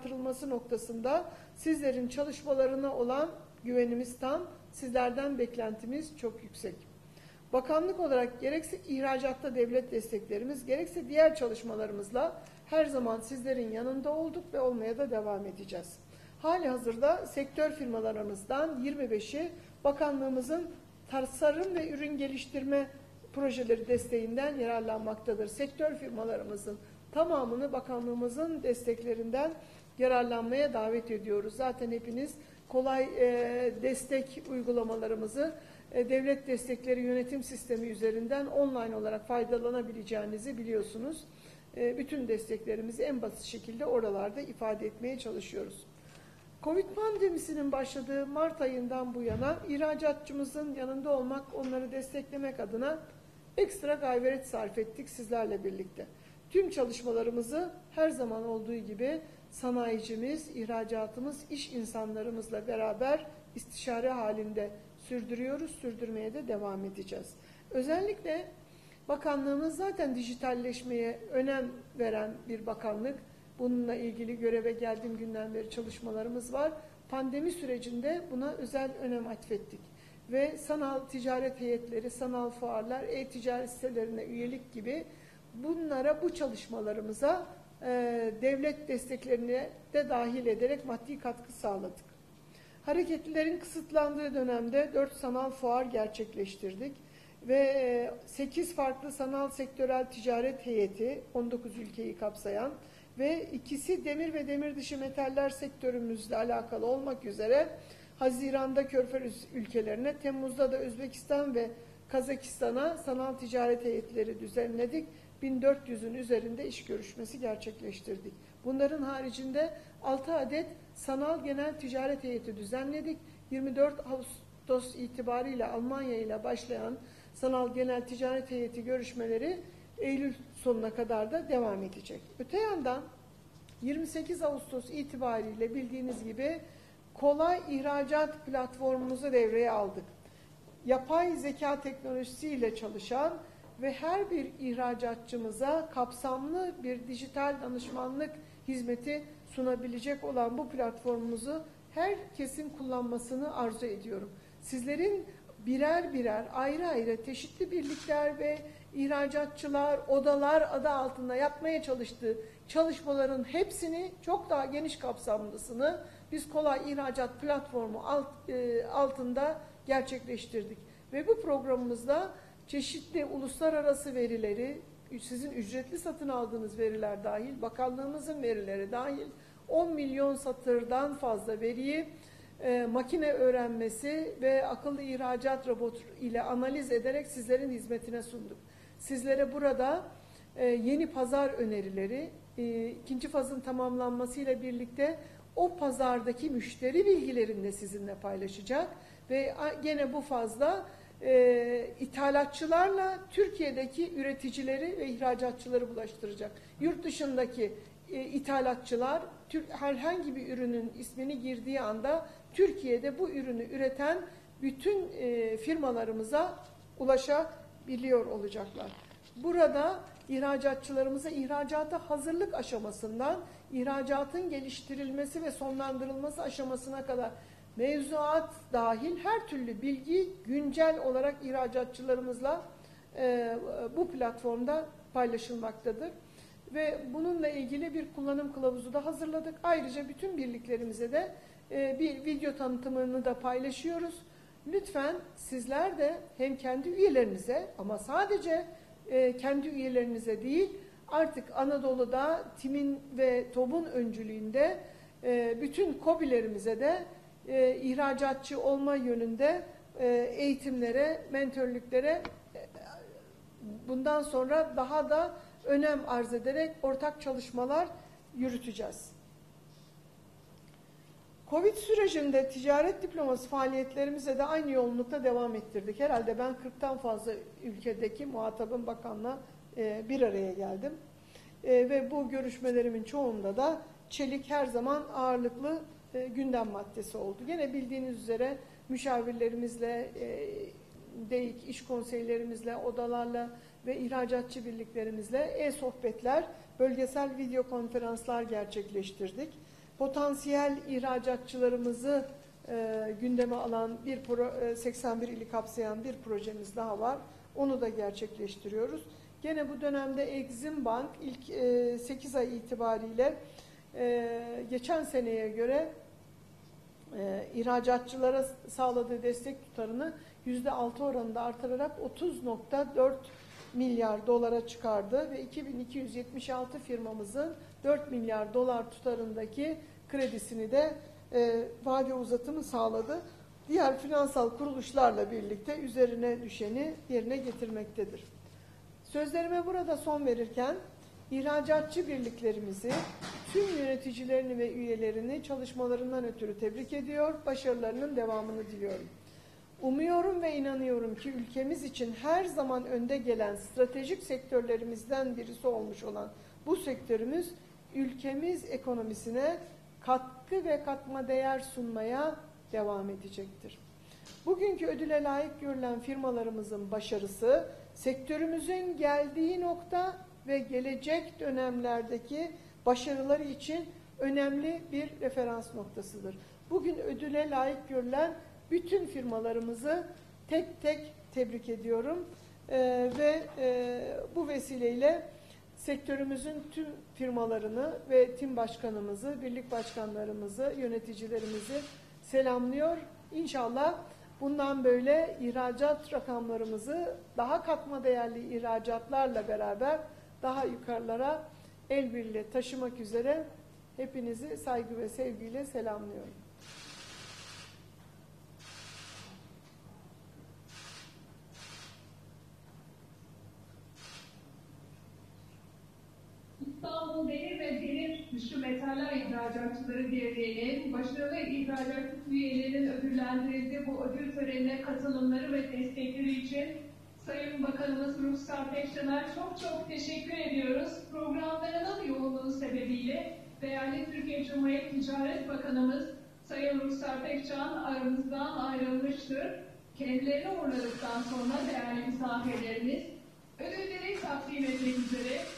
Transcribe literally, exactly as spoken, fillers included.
artırılması noktasında sizlerin çalışmalarına olan güvenimiz tam, sizlerden beklentimiz çok yüksek. Bakanlık olarak gerekse ihracatta devlet desteklerimiz, gerekse diğer çalışmalarımızla her zaman sizlerin yanında olduk ve olmaya da devam edeceğiz. Hali hazırda sektör firmalarımızdan yirmi beşi bakanlığımızın tasarım ve ürün geliştirme projeleri desteğinden yararlanmaktadır. Sektör firmalarımızın tamamını bakanlığımızın desteklerinden yararlanmaya davet ediyoruz. Zaten hepiniz kolay e, destek uygulamalarımızı e, devlet destekleri yönetim sistemi üzerinden online olarak faydalanabileceğinizi biliyorsunuz. E, bütün desteklerimizi en basit şekilde oralarda ifade etmeye çalışıyoruz. Covid pandemisinin başladığı Mart ayından bu yana ihracatçımızın yanında olmak, onları desteklemek adına ekstra gayret sarf ettik sizlerle birlikte. Tüm çalışmalarımızı her zaman olduğu gibi sanayicimiz, ihracatımız, iş insanlarımızla beraber istişare halinde sürdürüyoruz, sürdürmeye de devam edeceğiz. Özellikle bakanlığımız zaten dijitalleşmeye önem veren bir bakanlık. Bununla ilgili göreve geldiğim günden beri çalışmalarımız var. Pandemi sürecinde buna özel önem atfettik. Ve sanal ticaret heyetleri, sanal fuarlar, e-ticaret sitelerine üyelik gibi bunlara, bu çalışmalarımıza e, devlet desteklerini de dahil ederek maddi katkı sağladık. Hareketlilerin kısıtlandığı dönemde dört sanal fuar gerçekleştirdik ve sekiz farklı sanal sektörel ticaret heyeti, on dokuz ülkeyi kapsayan ve ikisi demir ve demir dışı metaller sektörümüzle alakalı olmak üzere Haziran'da Körfez ülkelerine, Temmuz'da da Özbekistan ve Kazakistan'a sanal ticaret heyetleri düzenledik. bin dört yüzün üzerinde iş görüşmesi gerçekleştirdik. Bunların haricinde altı adet sanal genel ticaret heyeti düzenledik. yirmi dört Ağustos itibariyle Almanya ile başlayan sanal genel ticaret heyeti görüşmeleri Eylül sonuna kadar da devam edecek. Öte yandan yirmi sekiz Ağustos itibariyle bildiğiniz gibi kolay ihracat platformumuzu devreye aldık. Yapay zeka teknolojisiyle çalışan ve her bir ihracatçımıza kapsamlı bir dijital danışmanlık hizmeti sunabilecek olan bu platformumuzu herkesin kullanmasını arzu ediyorum. Sizlerin birer birer ayrı ayrı çeşitli birlikler ve ihracatçılar, odalar adı altında yapmaya çalıştığı çalışmaların hepsini, çok daha geniş kapsamlısını biz Kolay İhracat Platformu alt, e, altında gerçekleştirdik. Ve bu programımızda çeşitli uluslararası verileri, sizin ücretli satın aldığınız veriler dahil, bakanlığımızın verileri dahil on milyon satırdan fazla veriyi e, makine öğrenmesi ve akıllı ihracat robotu ile analiz ederek sizlerin hizmetine sunduk. Sizlere burada e, yeni pazar önerileri, e, ikinci fazın tamamlanmasıyla birlikte o pazardaki müşteri bilgilerini de sizinle paylaşacak ve gene bu fazla e, ithalatçılarla Türkiye'deki üreticileri ve ihracatçıları bulaştıracak. Yurt dışındaki e, ithalatçılar Türk, herhangi bir ürünün ismini girdiği anda Türkiye'de bu ürünü üreten bütün e, firmalarımıza ulaşabiliyor olacaklar. Burada ihracatçılarımıza ihracata hazırlık aşamasından ihracatın geliştirilmesi ve sonlandırılması aşamasına kadar mevzuat dahil her türlü bilgi güncel olarak ihracatçılarımızla e, bu platformda paylaşılmaktadır. Ve bununla ilgili bir kullanım kılavuzu da hazırladık. Ayrıca bütün birliklerimize de e, bir video tanıtımını da paylaşıyoruz. Lütfen sizler de hem kendi üyelerinize ama sadece e, kendi üyelerinize değil, artık Anadolu'da TİM'in ve TOB'un öncülüğünde e, bütün KOBİ'lerimize de e, ihracatçı olma yönünde e, eğitimlere, mentörlüklere e, bundan sonra daha da önem arz ederek ortak çalışmalar yürüteceğiz. Covid sürecinde ticaret diploması faaliyetlerimize de aynı yoğunlukta devam ettirdik. Herhalde ben kırktan fazla ülkedeki muhatabın bakanla e, bir araya geldim. E, ve bu görüşmelerimin çoğunda da çelik her zaman ağırlıklı e, gündem maddesi oldu. Yine bildiğiniz üzere müşavirlerimizle, e, DEİK, iş konseylerimizle, odalarla ve ihracatçı birliklerimizle e-sohbetler, bölgesel video konferanslar gerçekleştirdik. potansiyel ihracatçılarımızı e, gündeme alan bir pro, e, seksen bir ili kapsayan bir projemiz daha var. Onu da gerçekleştiriyoruz. Gene bu dönemde Exim Bank ilk e, sekiz ay itibariyle e, geçen seneye göre e, ihracatçılara sağladığı destek tutarını yüzde altı oranında artırarak otuz nokta dört milyar dolara çıkardı ve iki bin iki yüz yetmiş altı firmamızın dört milyar dolar tutarındaki kredisini de e, vade uzatımı sağladı. Diğer finansal kuruluşlarla birlikte üzerine düşeni yerine getirmektedir. Sözlerime burada son verirken ihracatçı birliklerimizi, tüm yöneticilerini ve üyelerini çalışmalarından ötürü tebrik ediyor, başarılarının devamını diliyorum. Umuyorum ve inanıyorum ki ülkemiz için her zaman önde gelen stratejik sektörlerimizden birisi olmuş olan bu sektörümüz, ülkemiz ekonomisine katkı ve katma değer sunmaya devam edecektir. Bugünkü ödüle layık görülen firmalarımızın başarısı, sektörümüzün geldiği nokta ve gelecek dönemlerdeki başarıları için önemli bir referans noktasıdır. Bugün ödüle layık görülen bütün firmalarımızı tek tek tebrik ediyorum ee, ve e, bu vesileyle sektörümüzün tüm firmalarını ve tim başkanımızı, birlik başkanlarımızı, yöneticilerimizi selamlıyor. İnşallah bundan böyle ihracat rakamlarımızı daha katma değerli ihracatlarla beraber daha yukarılara el birliğiyle taşımak üzere hepinizi saygı ve sevgiyle selamlıyorum. İstanbul Demir ve Demir Dışı Metaller İhracatçıları Birliği'nin başarılı ihracat üyelerinin ödüllendirildiği bu ödül törenine katılımları ve destekleri için Sayın Bakanımız Ruhsar Pekcan'a çok çok teşekkür ediyoruz. Programlarının yoğunluğu sebebiyle değerli Türkiye Cumhuriyeti Ticaret Bakanımız Sayın Ruhsar Pekcan aramızdan ayrılmıştır. Kendilerini uğurladıktan sonra değerli misafirlerimiz ödülleri takdim etmek üzere